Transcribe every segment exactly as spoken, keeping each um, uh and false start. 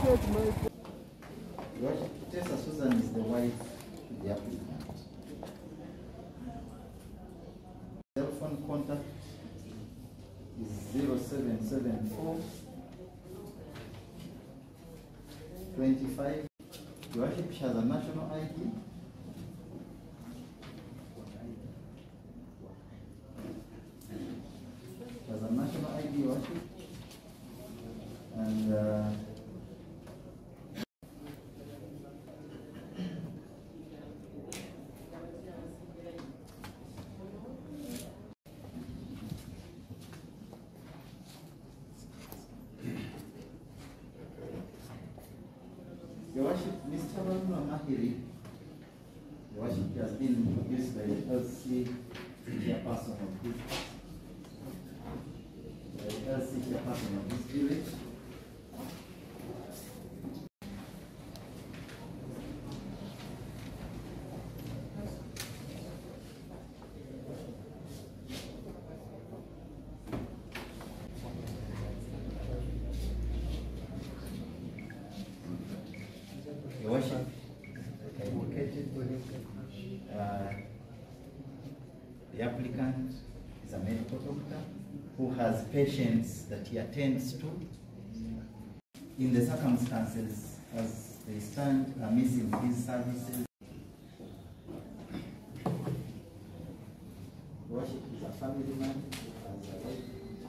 Tessa Susan is the wife to the applicant. Cell phone contact is zero seven seven four twenty-five. Your Worship, she has a national I D. She has a national I D, Your Worship. And uh, Your Worship, Mister Waruna Mahiri, Your Worship, has been introduced by the L C chairperson of this, the L C chairperson of this village. Your Worship, I indicated uh, the applicant is a medical doctor who has patients that he attends to. In the circumstances as they stand, are missing his services. Your Worship is a family man, has a wife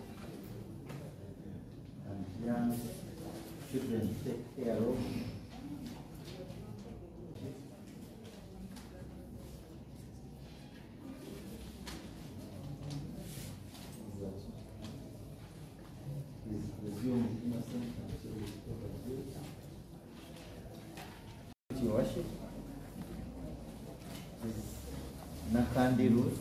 and young children to take care of. Your Worship, is Nakandi Ruth.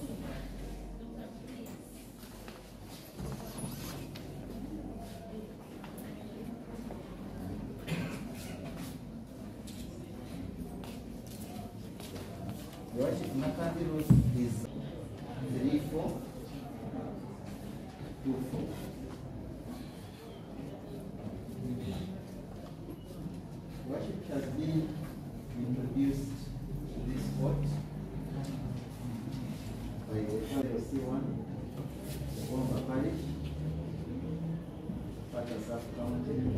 Your Worship, Nakandi Ruth is three four two four. Your Worship has been introduced to this court by the L C one, the Bomba Parish, Patasaf County.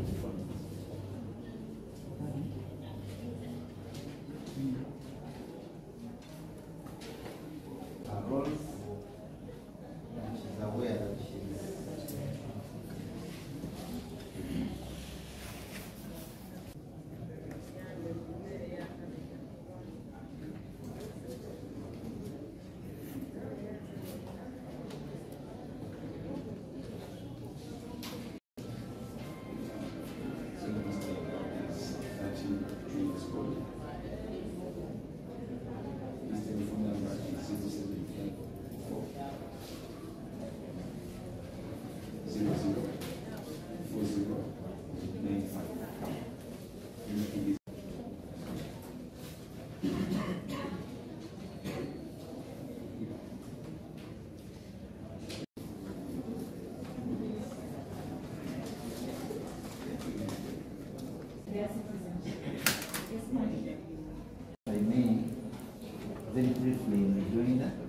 Her roles, and she's aware that she is I may very briefly rejoin that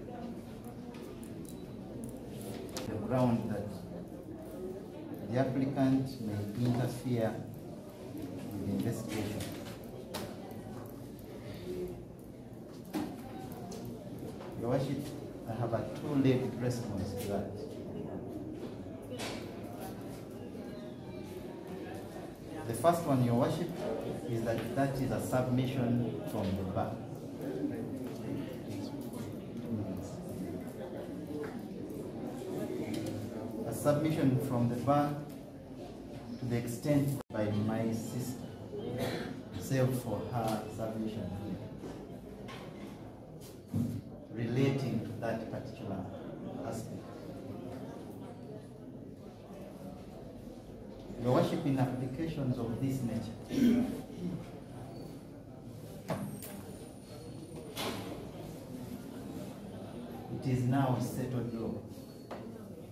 the ground that the applicant may interfere with the investigation. Your Worship, I have a two-legged response to that. The first one, Your Worship, is that that is a submission from the bar. A submission from the bar to the extent by my sister, save for her submission relating to that particular aspect. Your Worship, in applications of this nature, it is now settled law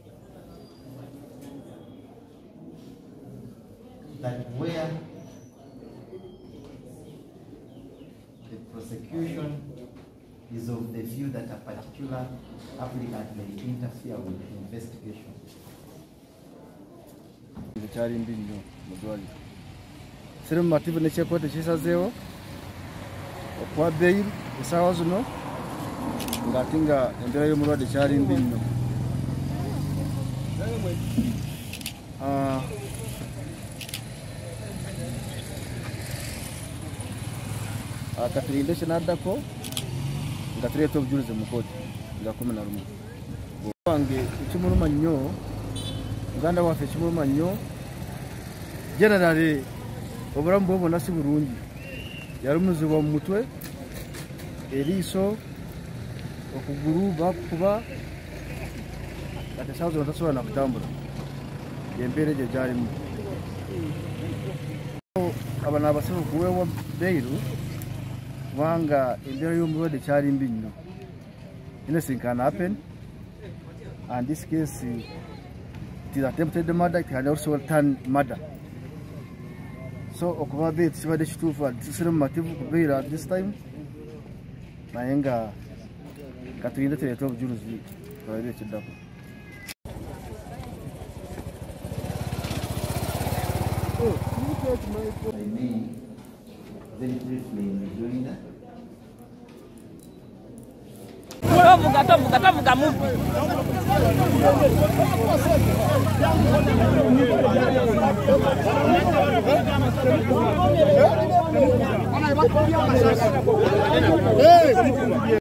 that where view that a particular applicant may interfere with the investigation. Cyari mbinyo mudwali sire mativu ne chekote chisazewo okwa bail esawa zino ngatinga endera yo mulwade cyari mbinyo ah akatirinde shanadako ngatire to bujulize mukoti nga kumi na rumwe wange ikimuruma nnyo Uganda wafe ikimuruma nnyo generally oburamu bwo nasi burungi yarumuziwa mu mutwe eriso okuguru bakuba atasazo ntasoba na kutambura yembere je jarimu abana abasaba kuwewa beiru wanga imbere y'umurode cyari mbinyo anything can happen, and this case it is attempted murder, it can also turn murder. So okubabe tsibade chitufa tsisire mativu kubira at this time nayenga katwinde tereto bujuruzi babe chidako. I may very briefly rejoin that. Tovuga tovuga tovuga mu.